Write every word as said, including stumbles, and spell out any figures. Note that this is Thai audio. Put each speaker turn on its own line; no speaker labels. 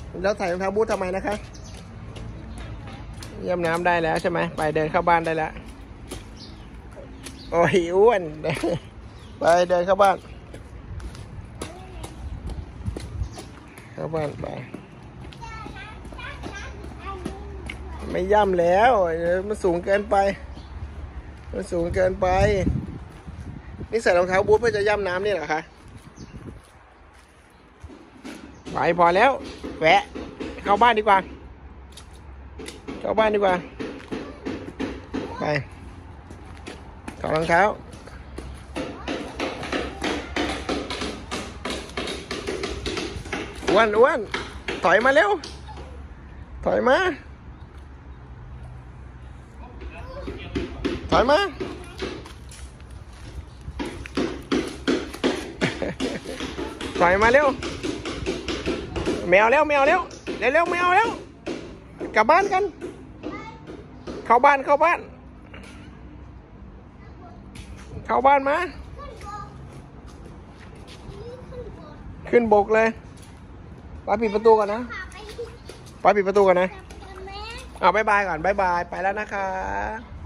แล้วใส่รองเท้าบูททำไมนะคะเยี่ยมน้ำได้แล้วใช่ไหมไปเดินเข้าบ้านได้แล้วโอ้ยอ้วนไปเดินเข้าบ้านเข้าบ้านไปไม่ย่ำแล้วมันสูงเกินไปมันสูงเกินไปนี่ใส่รองเท้าบูทเพื่อจะย่ำน้ำนี่เหรอคะไปพอแล้วแวะเข้าบ้านดีกว่าเข้าบ้านดีกว่าไปถอดรองเท้าอ้วนอ้วนถอยมาเร็วถอยมาถอยมาถอยมาเร็วแมวเร็วแมวเร็วเร็วเร็วแมวเร็วกลับบ้านกันเข้าบ้านเข้าบ้านเข้าบ้านมาขึ้นบกเลยป้าปิดประตูก่อนนะป้าปิดประตูก่อนนะเอาบายบายก่อนบายบายไปแล้วนะคะ